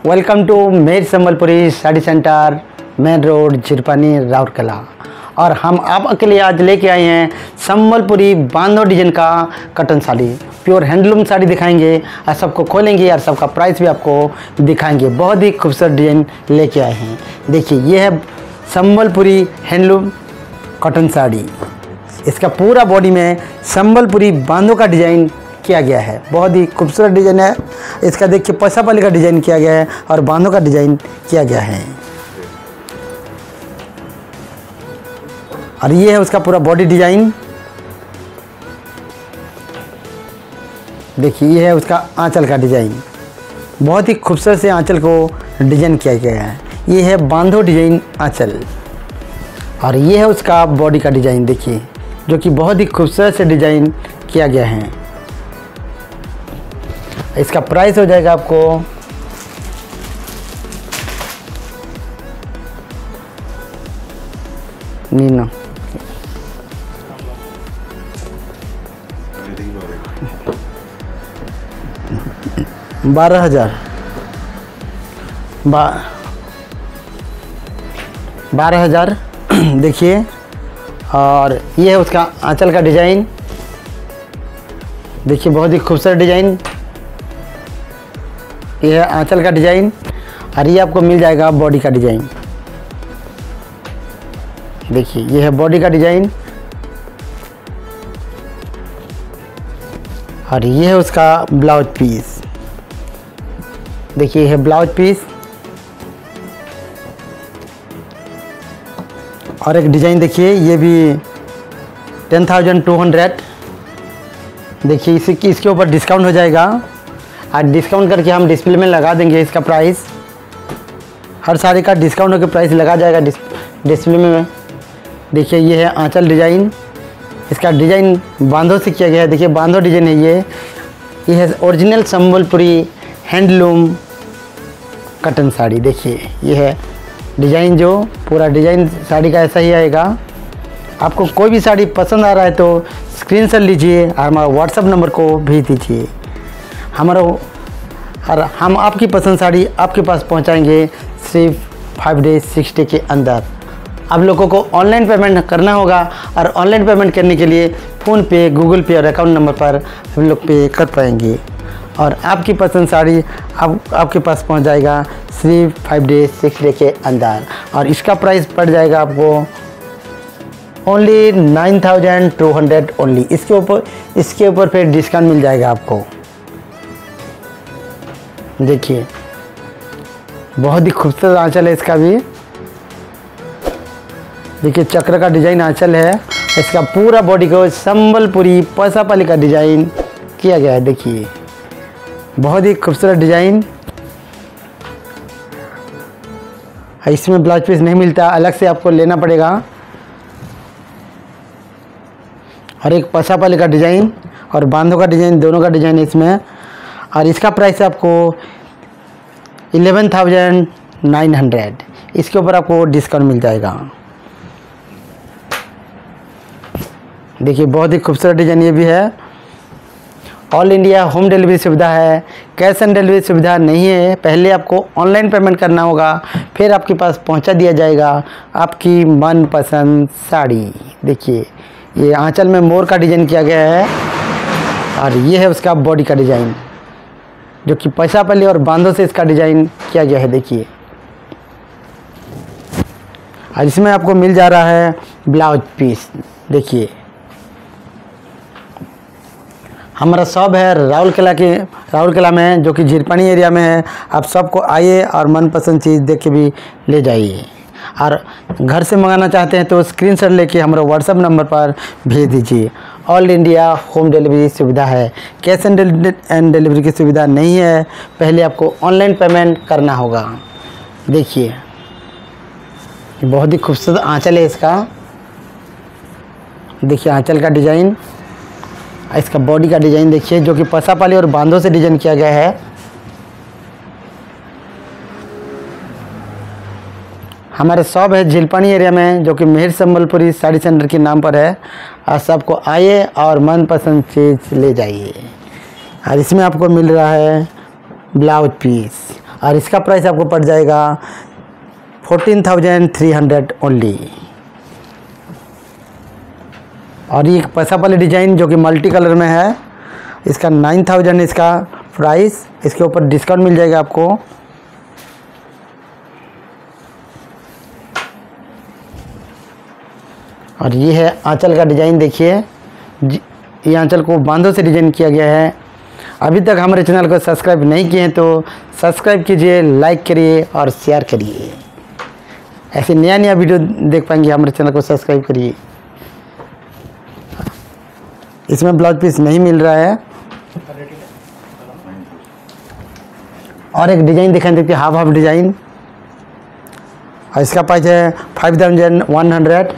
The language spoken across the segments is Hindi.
वेलकम टू मेर Sambalpuri sari centre, main road, Jhirpani, Rourkela. और हम आपके लिए आज लेके आए हैं संबलपुरी बांधो डिजाइन का cotton sari, pure handloom sari दिखाएंगे और सबको खोलेंगे और सबका प्राइस भी आपको दिखाएंगे। बहुत ही खूबसूरत डिजाइन लेके आए हैं। देखिए, ये है संबलपुरी हैंडलूम कॉटन साड़ी। इसका पूरा बॉडी में संबलपुरी बांधो का डिजाइन किया गया है। बहुत ही खूबसूरत डिजाइन है। इसका देखिए पसापाली का डिजाइन किया गया है और बांधो का डिजाइन किया गया है। और ये है उसका पूरा बॉडी डिजाइन। देखिए, ये है उसका आंचल का डिजाइन। बहुत ही खूबसूरत से आंचल को डिजाइन किया गया है। ये है बांधो डिजाइन आंचल। और ये है उसका बॉडी का डिजाइन, देखिए, जो कि बहुत ही खूबसूरत से डिजाइन किया गया है। इसका प्राइस हो जाएगा आपको नीना 12,000 12,000 देखिए। और ये है उसका आंचल का डिजाइन। देखिए, बहुत ही खूबसूरत डिजाइन। ये है आंचल का डिजाइन और ये आपको मिल जाएगा बॉडी का डिजाइन। देखिए, ये है बॉडी का डिजाइन और ये है उसका ब्लाउज पीस। देखिए, ये है ब्लाउज पीस। और एक डिजाइन देखिए, ये भी 10,200। देखिए, इसके ऊपर डिस्काउंट हो जाएगा और डिस्काउंट करके हम डिस्प्ले में लगा देंगे इसका प्राइस। हर साड़ी का डिस्काउंट होकर प्राइस लगा जाएगा डिस्प्ले में। देखिए, ये है आंचल डिजाइन। इसका डिजाइन बांधो से किया गया है। देखिए, बांधो डिजाइन है ये है original Sambalpuri handloom cotton sari. देखिए, ये है डिजाइन, जो पूरा डिजाइन साड़ी का ऐसा ही आएगा। आपको कोई भी साड़ी पसंद आ रहा है तो स्क्रीनशॉट लीजिए और हमारा व्हाट्सएप नंबर को भेज दीजिए। और हम आपकी पसंद साड़ी आपके पास पहुंचाएंगे सिर्फ 5 डेज 6 डे के अंदर। आप लोगों को ऑनलाइन पेमेंट करना होगा और ऑनलाइन पेमेंट करने के लिए फ़ोन पे, गूगल पे और अकाउंट नंबर पर हम लोग पे कर पाएंगे। और आपकी पसंद साड़ी आपके पास पहुंच जाएगा सिर्फ 5 डेज 6 डे के अंदर। और इसका प्राइस पड़ जाएगा आपको ओनली 9,200 ओनली। इसके ऊपर फिर डिस्काउंट मिल जाएगा आपको। देखिए, बहुत ही खूबसूरत आंचल है इसका भी। देखिए, चक्र का डिजाइन आंचल है। इसका पूरा बॉडी को संबलपुरी पसापाली का डिजाइन किया गया है। देखिए, बहुत ही खूबसूरत डिजाइन। इसमें ब्लाउज पीस नहीं मिलता, अलग से आपको लेना पड़ेगा। और एक पसापाली का डिजाइन और बांधो का डिजाइन, दोनों का डिजाइन इसमें। और इसका प्राइस आपको 11,900। इसके ऊपर आपको डिस्काउंट मिल जाएगा। देखिए, बहुत ही खूबसूरत डिजाइन ये भी है। ऑल इंडिया होम डिलीवरी सुविधा है। कैश ऑन डिलीवरी सुविधा नहीं है। पहले आपको ऑनलाइन पेमेंट करना होगा, फिर आपके पास पहुंचा दिया जाएगा आपकी मनपसंद साड़ी। देखिए, ये आंचल में मोर का डिजाइन किया गया है और ये है उसका बॉडी का डिजाइन, जो कि पसापाली और बांधो से इसका डिजाइन किया गया है। देखिए, और इसमें आपको मिल जा रहा है ब्लाउज पीस। देखिए, हमारा शॉप है राउरकेला में, जो कि झिरपानी एरिया में है। आप सबको आइए और मनपसंद चीज़ देख के भी ले जाइए। और घर से मंगाना चाहते हैं तो स्क्रीनशॉट लेके हमारे व्हाट्सएप नंबर पर भेज दीजिए। ऑल इंडिया होम डिलीवरी सुविधा है। कैश एंड डिलीवरी की सुविधा नहीं है। पहले आपको ऑनलाइन पेमेंट करना होगा। देखिए, बहुत ही खूबसूरत आंचल है इसका। देखिए, आंचल का डिजाइन, इसका बॉडी का डिजाइन देखिए, जो कि पसापाली और बांधो से डिजाइन किया गया है। हमारे शॉप है झिरपानी एरिया में, जो कि मेहर संबलपुरी साड़ी सेंटर के नाम पर है। आप सबको आइए और मनपसंद चीज़ ले जाइए। और इसमें आपको मिल रहा है ब्लाउज पीस और इसका प्राइस आपको पड़ जाएगा 14,300 ओनली। और ये पैसा वाले डिज़ाइन जो कि मल्टी कलर में है, इसका 9,000 इसका प्राइस। इसके ऊपर डिस्काउंट मिल जाएगा आपको। और ये है आंचल का डिज़ाइन, देखिए ये आंचल को बांधों से डिज़ाइन किया गया है। अभी तक हमारे चैनल को सब्सक्राइब नहीं किए हैं तो सब्सक्राइब कीजिए, लाइक करिए और शेयर करिए। ऐसे नया नया वीडियो देख पाएंगे, हमारे चैनल को सब्सक्राइब करिए। इसमें ब्लाउज पीस नहीं मिल रहा है। और एक डिज़ाइन दिखाई देती है, हाफ हाफ डिज़ाइन, और इसका प्राइस है 5,100।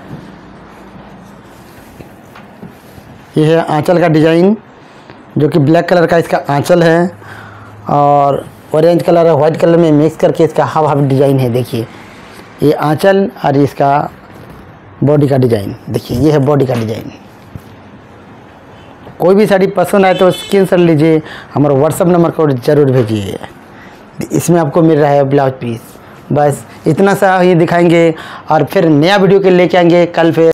ये है आंचल का डिज़ाइन जो कि ब्लैक कलर का इसका आंचल है और ऑरेंज कलर और वाइट कलर में मिक्स करके इसका हाफ हाफ डिज़ाइन है। देखिए ये आंचल और इसका बॉडी का डिज़ाइन, देखिए ये है बॉडी का डिज़ाइन। कोई भी साड़ी पसंद आए तो स्क्रीनशॉट लीजिए, हमारा व्हाट्सअप नंबर को ज़रूर भेजिए। इसमें आपको मिल रहा है ब्लाउज पीस। बस इतना सा ही दिखाएंगे और फिर नया वीडियो के लेके आएंगे कल। फिर